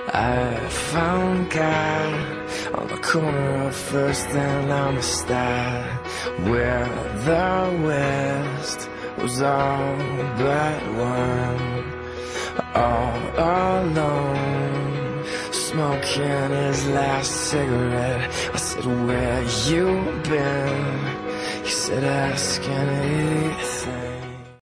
I found God on the corner of First and Amistad, where the West was all but one. All alone, smoking his last cigarette. I said, where you been? He said, ask anything.